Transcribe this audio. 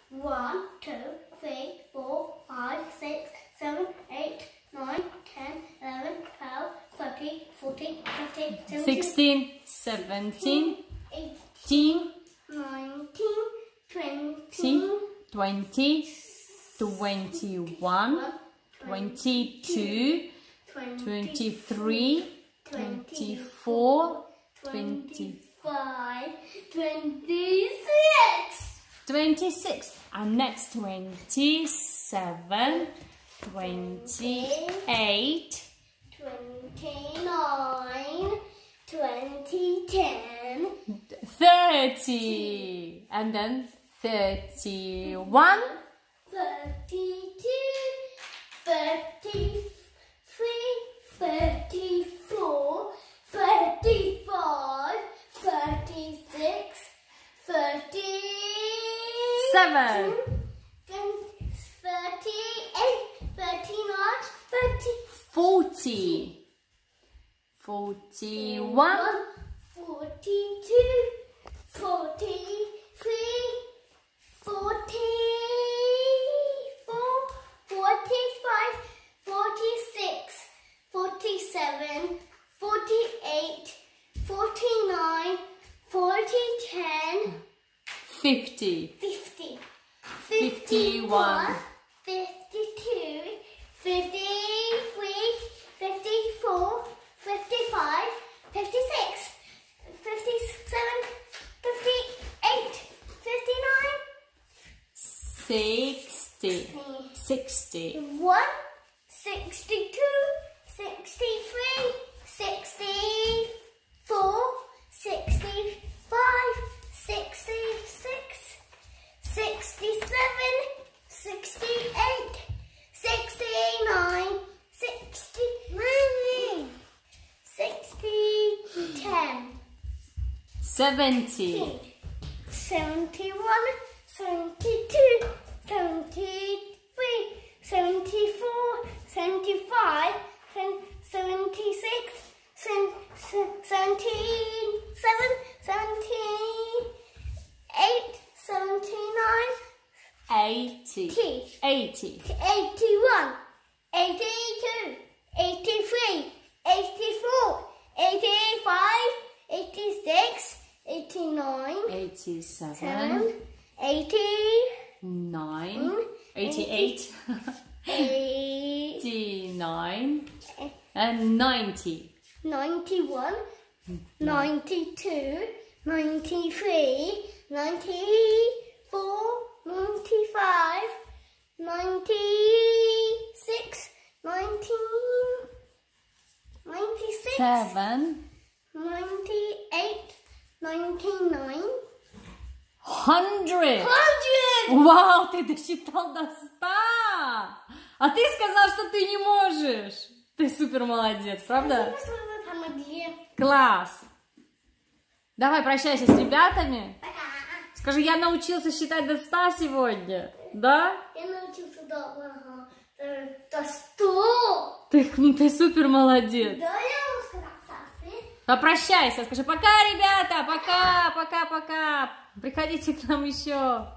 1, 2, 3, 4, 5, 6, 7, 8, 9, 10, 11, 12, 13, 14, 15, 16, 17, 18, 19, 20, 20, 21, 22, 23, 24, 25, 26. 26. And next 27, 28, 29, 2010, 30. And then 31, 32, 33, 34, 35, 36, 7, 38, 39, 40, 41, 42, 43, 44, 45, 46, 47, 48, 49, 40, 10, 50, 50, 51, 52, 53, 54, 55, 56, 57, 58, 59, 60, 61, 62, 63, 64, 65, 66, 67, 68, 69, 60, 10, 70, 71, 72, 73, 74, 75, 76, 17, 78, 79, 80, 80, 81, 82, 83, 84, 85, 86, 89, 87, 89, 88, 89, and 90. 91, 92, 93, 94, 95, 96, 97, 7, 98, 99, 100. 100! Вау, ты досчитал до 100! А ты сказал, что ты не можешь. Ты супер молодец, правда? Класс! Давай прощайся с ребятами. Скажи, я научился считать до 100 сегодня. Да? Я научился до 100. Ты супер молодец. Да, я сказала. Попрощайся, скажи пока, ребята, пока, пока, пока. Приходите к нам еще.